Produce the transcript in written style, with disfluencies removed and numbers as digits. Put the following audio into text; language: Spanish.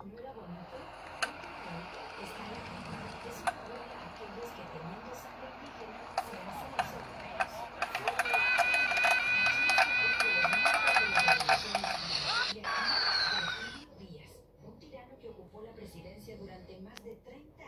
no era bonito? Está ahí. Es una burla a aquellos que teniendo sangre indígena se hacen los europeos. Díaz, un tirano que ocupó la presidencia durante más de 30